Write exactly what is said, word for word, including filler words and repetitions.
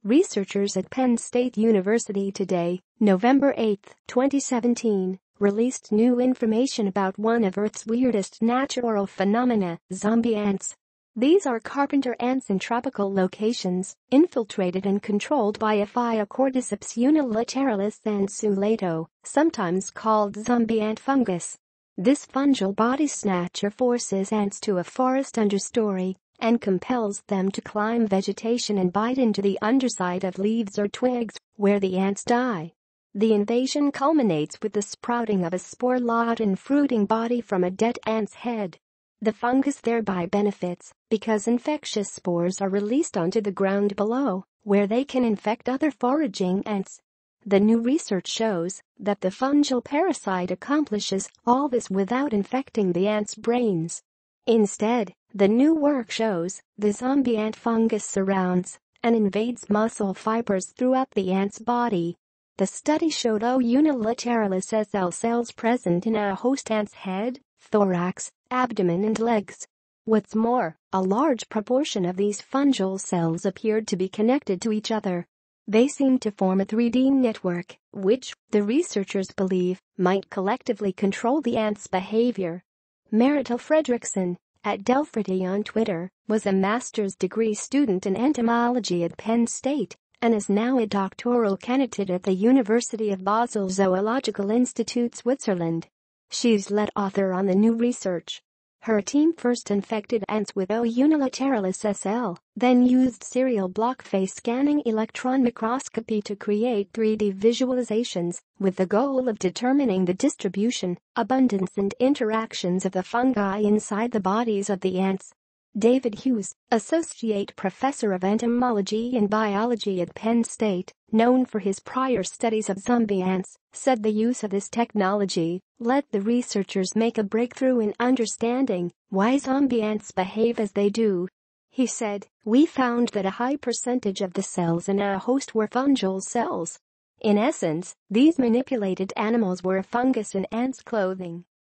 Researchers at Penn State University today, November eighth, twenty seventeen, released new information about one of Earth's weirdest natural phenomena, zombie ants. These are carpenter ants in tropical locations, infiltrated and controlled by Ephiocordisps unilateralis and sulato, sometimes called zombie ant fungus. This fungal body snatcher forces ants to a forest understory and compels them to climb vegetation and bite into the underside of leaves or twigs, where the ants die. The invasion culminates with the sprouting of a spore-laden fruiting body from a dead ant's head. The fungus thereby benefits because infectious spores are released onto the ground below, where they can infect other foraging ants. The new research shows that the fungal parasite accomplishes all this without infecting the ant's brains. Instead, the new work shows the zombie ant fungus surrounds and invades muscle fibers throughout the ant's body. The study showed O. unilateralis S L cells present in a host ant's head, thorax, abdomen and legs. What's more, a large proportion of these fungal cells appeared to be connected to each other. They seemed to form a three D network, which, the researchers believe, might collectively control the ant's behavior. Maritel Fredrickson, at Delfrity on Twitter, was a master's degree student in entomology at Penn State and is now a doctoral candidate at the University of Basel Zoological Institute, Switzerland. She's lead author on the new research. Her team first infected ants with O. unilateralis S L, then used serial block face scanning electron microscopy to create three D visualizations, with the goal of determining the distribution, abundance and interactions of the fungi inside the bodies of the ants. David Hughes, associate professor of entomology and biology at Penn State, known for his prior studies of zombie ants, said the use of this technology let the researchers make a breakthrough in understanding why zombie ants behave as they do. He said, "We found that a high percentage of the cells in our host were fungal cells. In essence, these manipulated animals were a fungus in ants' clothing."